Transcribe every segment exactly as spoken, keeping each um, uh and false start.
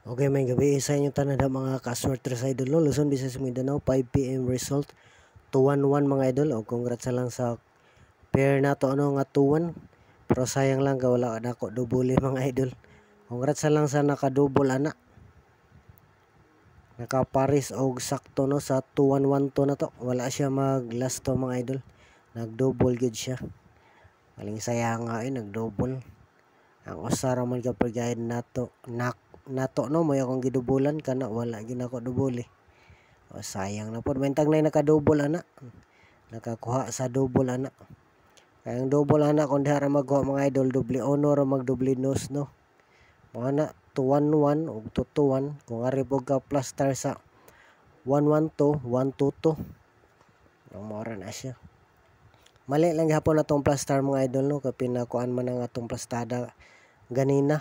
Okay, may gabi sa inyo tanan da mga ka-sorters idol no. Luzon, Visayas, Mindanao, five P M result two one one mga idol. O congrats lang sa pair na to ano nga two one. Pero sayang lang ka wala na ko dubuli mga idol. Congrats lang sa nakadouble ana. Naka-paris og sakto no sa two one one to na to. Wala siya mag last to mga idol. Nag-double good siya. Aling sayang nga eh nag-double. Ang usara man ka per guide nato nak nato no mo akong gidubulan kana wala gid ako dubuli. O sayang na pod mentag nay naka-double ana. Nakakuha sa double ana. Kaya ang double ana kung diha ra magkuha mga idol double honor ra mag double nose no. Mga na two one one ug two two one kung ari po ka plus star sa one one two one two two. Ang mora na siya. Mali lang gihapon na tong plus star mga idol no kay pinakuan man ang atong plastada ganina.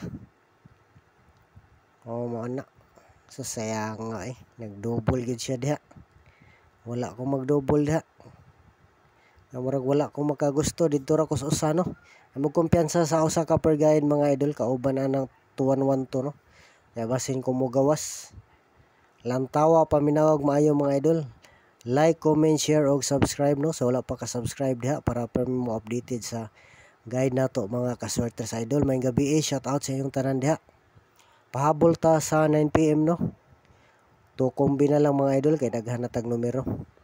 O mo na. So sayang nga eh nag-double gid siya diha. Wala ko mag-double diha. Murag wala ko makagusto didto ra ko sa usa no. Amo kumpiyansa sa usa ka per guide mga idol kauban anang two one one to no. Kaya basin ko mo gawas. Lantawa paminawag maayo mga idol. Like, comment, share og subscribe no. So wala pa ka-subscribe diha para para mo updated sa guide nato mga ka-sorters idol. May gabi eh shout out sa inyong tanan diha. Pahabol ta sa nine P M no. To kombi na lang mga idol kay daghan na tag numero.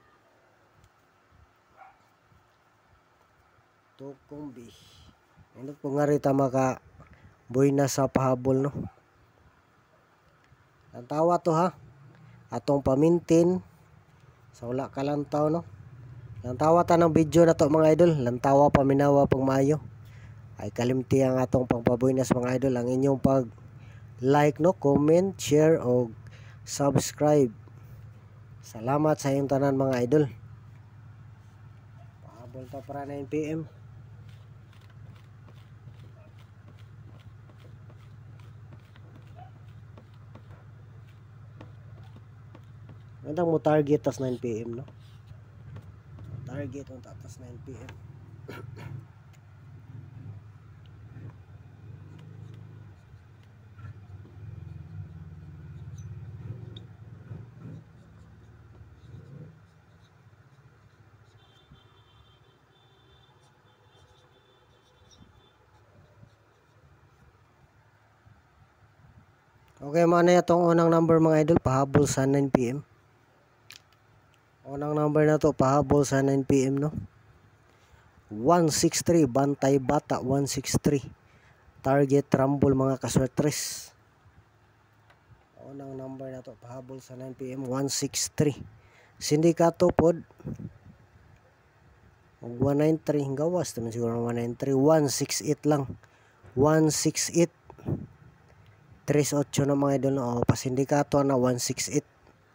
To kombi. Ano po nga rin ta maka buhay na sa pahabol no. Ang tawa to ha. Atong pamintin. Sa wala ka lantaw no. Lantawa ta ng video na to mga idol. Lantawa paminawa pang maayo. Ay kalimti ang atong pangpabuinas mga idol. Ang inyong pag like no, comment, share o subscribe. Salamat sa inyong tanan mga idol. Pahabol ta para nine P M. Gandang mo target tas nine P M no. Target on tatas nine P M. Okay, mana itong unang number mga idol pahabol sa nine P M. Unang number na to pahabol sa nine P M no. one six three Bantay Bata one six three. Target rumble mga ka-sorters. Unang number na to pahabol sa nine P M one six three. Sindikato pod one nine three gawas naman siguro one nine three one six eight lang. one six eight three eight na mga idol no. O pasindikato na one six eight.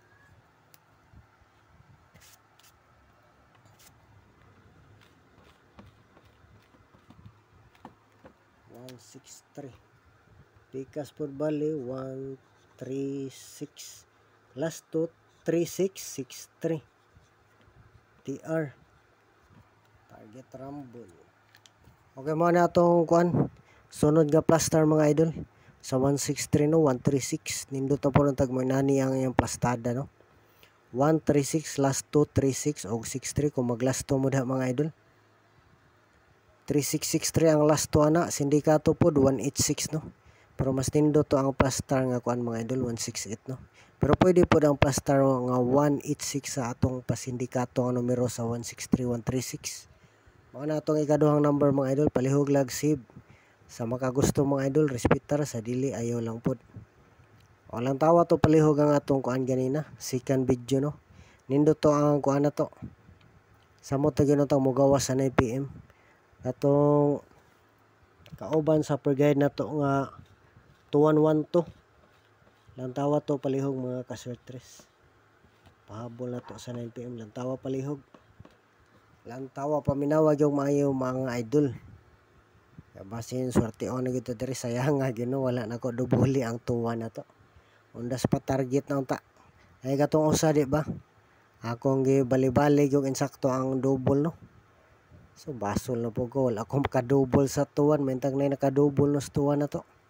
one six three. Pikas po bali one three six. Last two three six six three. T R. Target rumble. Okay mo na itong kuan. Sunod nga plaster mga idol. Sa one six three no one three six. Nindot na po ng tagmaynani ang iyang plastada no. one three six last two three six o six three kung mag last two mo da mga idol. three six six three ang last two ana. Sindikato po one eight six no. Pero mas nindo to ang plastar nga kuan mga idol one six eight no. Pero pwede po ang plastar nga one eight six sa atong pasindikato nga numero sa one six three one three six. Mao na atong ikaduhang number mga idol palihog lag save. Sa makagusto mga idol respetar sa dili ayaw lang pod. Walang tawa to palihog ang atong kuan ganina. Second video no. Nindo to ang kuan na to. Sa mo to gyud mo gawas sa nine P M. Atong kauban sa per guide na to nga two one one to. Lantawa to palihog mga ka-sorters. Pahabol na to sa nine P M lantawa palihog. Lantawa paminawag yung maayo mga idol. Kaya basin swerte o na gito diri sayang nga gino wala na ko dubuli ang two one na to. Undas pa target na ta. Ay katong usa di ba? Akong gibali-bali yung insakto ang double no. So basol na po ko. Wala akong maka-double sa two one. Mentang na naka-double no sa two one na to.